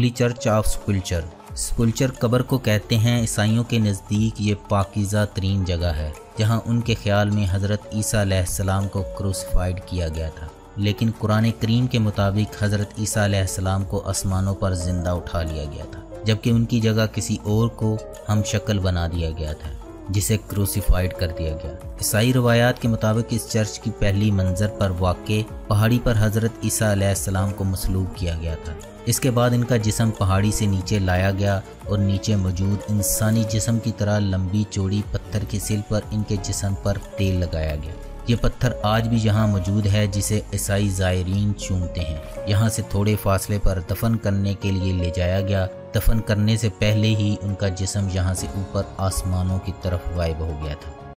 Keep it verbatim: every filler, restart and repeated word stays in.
Holi church of sepulchre. Sepulchre कब्र को कहते हैं। ईसाइयों के नज़दीक ये पाकीज़ा तरीन जगह है जहां उनके ख्याल में हज़रत ईसा अलैहिस्सलाम को क्रूसिफाइड किया गया था, लेकिन कुरान करीम के मुताबिक हज़रत ईसा अलैहिस्सलाम को आसमानों पर जिंदा उठा लिया गया था, जबकि उनकी जगह किसी और को हम शक्ल बना दिया गया था जिसे क्रूसिफाइड कर दिया गया। ईसाई रवायात के मुताबिक इस चर्च की पहली मंजर पर वाक़े पहाड़ी पर हज़रत ईसा अलैहिस्सलाम को मसलूब किया गया था। इसके बाद इनका जिस्म पहाड़ी से नीचे लाया गया और नीचे मौजूद इंसानी जिस्म की तरह लंबी चौड़ी पत्थर की सिल पर इनके जिस्म पर तेल लगाया गया। ये पत्थर आज भी यहाँ मौजूद है जिसे ईसाई ज़ायरीन चूमते हैं। यहाँ से थोड़े फासले पर दफन करने के लिए ले जाया गया। दफन करने से पहले ही उनका जिस्म यहाँ से ऊपर आसमानों की तरफ गायब हो गया था।